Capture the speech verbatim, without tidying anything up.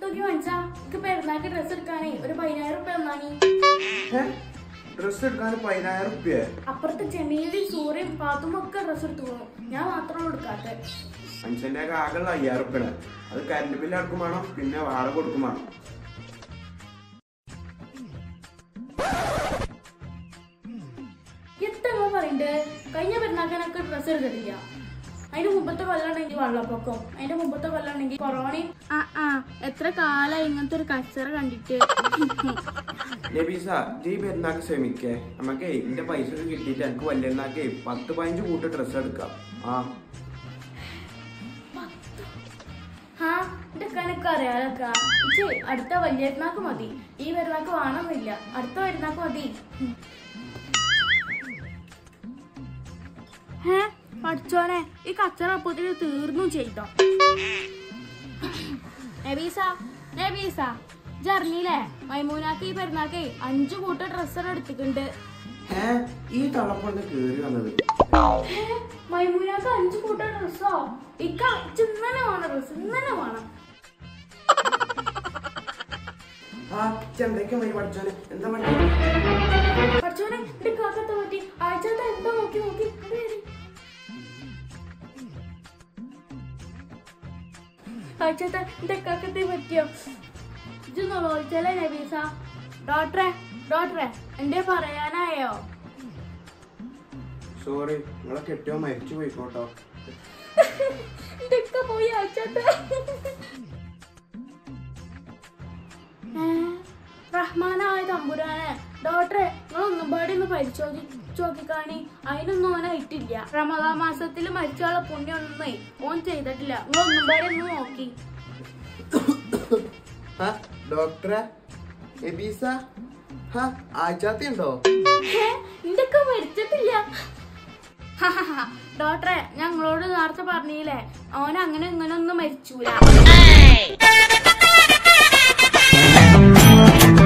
നോക്കി മനസ്സാ പെരുന്നാൾക്ക് ഡ്രസ് എടുക്കാനേ ഒരു പതിനായിരം റുപ്യ തന്നാണി. ഡ്രസ് എടുക്കാൻ പതിനായിരം റുപ്യ? അപ്പുറത്തെ ചെന്നൈയിലും സൂര്യയും പാത്തും ഒക്കെ ഡ്രസ് എടുത്തു പോകണം. ഞാൻ മാത്രമേ എടുക്കാത്തെ. മനുഷ്യന്റെ ഒക്കെ ആകെയുള്ള അയ്യായിരം റുപ്യാണ്. അത് കറണ്ട് ബില്ല് അടക്കും വേണം, പിന്നെ വാടക കൊടുക്കും വേണം. എത്ര പറയണ്ടേ? കഴിഞ്ഞ പെരുന്നാൾക്കാനൊക്കെ ഡ്രസ് എടുത്തിട്ടില്ല. അതിന്റെ മുമ്പത്തെ കൊല്ലാണെങ്കിൽ വെള്ളപ്പൊക്കം, അതിന്റെ മുമ്പത്തെ കൊല്ലാണെങ്കിൽ കൊറോണയും. ആ ആ എത്ര കാലം ഇങ്ങനത്തെ ഒരു കച്ചറ കണ്ടിട്ട്. നബീസ ഈ പെരുന്നാൾക്ക് ശ്രമിക്കേ. നമുക്കേ എന്റെ പൈസ കിട്ടിയിട്ട് എനിക്ക് വലിയ പത്ത് പതിനഞ്ച് കൂട്ട് ഡ്രസ് എടുക്കാം. ആ ആ എന്റെ കനക്ക് അറിയാലൊക്കെ. ഇച്ചേ അടുത്ത വലിയ പെരുന്നാൾക്ക് മതി. ഈ പെരുന്നാൾക്ക് വേണമെന്നില്ല, അടുത്ത പെരുന്നാൾക്ക് മതി. ഹേ പഠിച്ചോനെ, ഈ കച്ചറ അപ്പത്തിന് തീർന്നു ചെയ്തോ. നബീസ നബീസ ജർണിയിലെ മൈമൂനാക്ക് ഈ പെരുന്നാക്ക് അഞ്ചു കൂട്ട ഡ്രസ്സർ എടുത്തിട്ടുണ്ട്. ഈ തളപ്പൊന്ന് കേറി വന്നത്. മൈമൂനാക്ക് അഞ്ചു കൂട്ട ഡ്രസ്സോ? ഇക്ക ഇന്നലെ വേണം ഡ്രസ്, ഇന്നലെ വേണം. പഠിച്ചോനെ എന്റെ കാക്കത്തെ പറ്റി ആഴ്ചത്തെ എന്താ നോക്കി നോക്കി ആഴ്ചത്തെ എന്റെ കാക്കത്തെ പറ്റിയോ? ഇതൊന്ന് ചോദിച്ചല്ലേ നബീസ? ഡോക്ടറെ ഡോക്ടറെ എന്റെ പറയാനായോ? സോറി, നിങ്ങളെ കെട്ടിയോ മരിച്ചു പോയിക്കോട്ടോ. ഇതൊക്കെ പോയി ആഴ്ചത്തെ. റഹ്മാനായ തമ്പുരാനെ, ഡോക്ടറെ നിങ്ങളൊന്നും പാടി ഒന്ന് പരിശോധിച്ചു നോക്കിക്കാണി. അതിനൊന്നും ഓനെ ആയിട്ടില്ല. റമദാൻ മാസത്തിൽ മരിച്ചുള്ള പുണ്യൊന്നേ ഓൻ ചെയ്തിട്ടില്ല. നിങ്ങളൊന്നും പാടി ഒന്ന് നോക്കി. ഡോക്ടറെ ആഴ്ചാത്തിയുണ്ടോ? ഇതൊക്കെ മരിച്ചിട്ടില്ല. ഡോക്ടറെ ഞങ്ങളോട് നേരത്തെ പറഞ്ഞില്ലേ ഓൻ അങ്ങനെ ഇങ്ങനെ ഒന്നും മരിച്ചൂല.